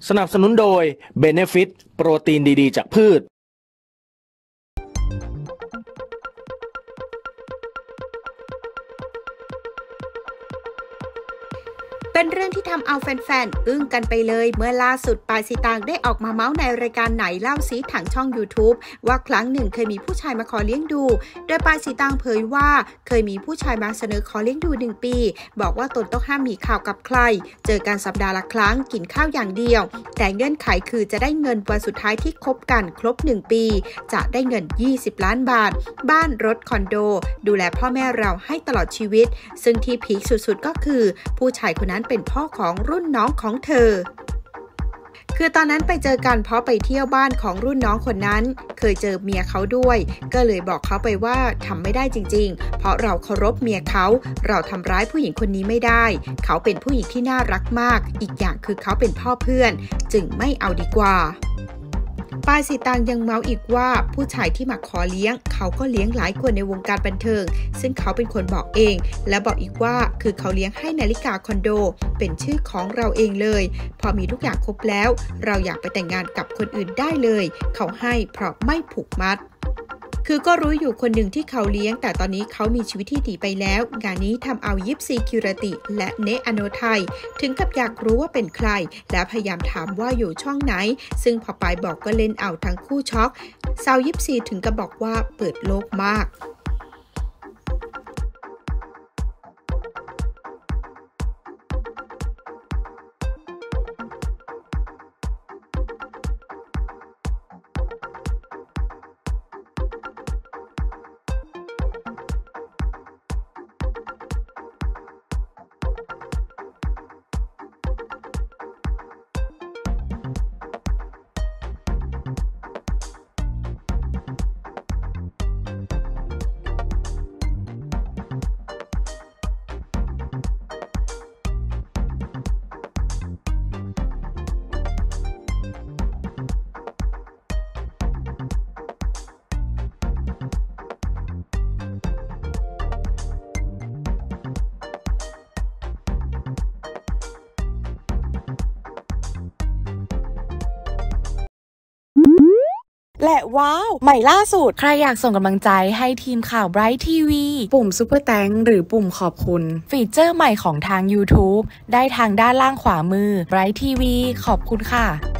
สนับสนุนโดย Benefit โปรตีนดีๆจากพืชเป็นเรื่องที่ทำเอาแฟนๆอึ้งกันไปเลยเมื่อล่าสุดปายสีตางได้ออกมาเมาส์ในรายการไหนเล่าซีทางช่อง YouTube ว่าครั้งหนึ่งเคยมีผู้ชายมาขอเลี้ยงดูโดยปายสีตางเผยว่าเคยมีผู้ชายมาเสนอขอเลี้ยงดู1 ปีบอกว่าตนต้องห้ามมีข่าวกับใครเจอกันสัปดาห์ละครั้งกินข้าวอย่างเดียวแต่เงื่อนไขคือจะได้เงินวันสุดท้ายที่คบกันครบ1 ปีจะได้เงิน20 ล้านบาทบ้านรถคอนโดดูแลพ่อแม่เราให้ตลอดชีวิตซึ่งที่พีคสุดๆก็คือผู้ชายคนนั้นเป็นพ่อของรุ่นน้องของเธอคือตอนนั้นไปเจอกันเพราะไปเที่ยวบ้านของรุ่นน้องคนนั้นเคยเจอเมียเขาด้วยก็เลยบอกเขาไปว่าทำไม่ได้จริงๆเพราะเราเคารพเมียเขาเราทำร้ายผู้หญิงคนนี้ไม่ได้เขาเป็นผู้หญิงที่น่ารักมากอีกอย่างคือเขาเป็นพ่อเพื่อนจึงไม่เอาดีกว่าปายสีตางยังเมาอีกว่าผู้ชายที่มาขอเลี้ยงเขาก็เลี้ยงหลายคนในวงการบันเทิงซึ่งเขาเป็นคนบอกเองและบอกอีกว่าคือเขาเลี้ยงให้นาฬิกาคอนโดเป็นชื่อของเราเองเลยพอมีทุกอย่างครบแล้วเราอยากไปแต่งงานกับคนอื่นได้เลยเขาให้เพราะไม่ผูกมัดคือก็รู้อยู่คนหนึ่งที่เขาเลี้ยงแต่ตอนนี้เขามีชีวิตที่ดีไปแล้วงานนี้ทำเอายิปซีคิรติและเนอโนไทยถึงกับอยากรู้ว่าเป็นใครและพยายามถามว่าอยู่ช่องไหนซึ่งพอปายบอกก็เล่นเอาทั้งคู่ช็อกสาวยิปซีถึงกับบอกว่าเปิดโลกมากและว้าวใหม่ล่าสุดใครอยากส่งกำลังใจให้ทีมข่าว Bright TV ปุ่มซุปเปอร์แตงหรือปุ่มขอบคุณฟีเจอร์ใหม่ของทาง YouTube ได้ทางด้านล่างขวามือ Bright TV ขอบคุณค่ะ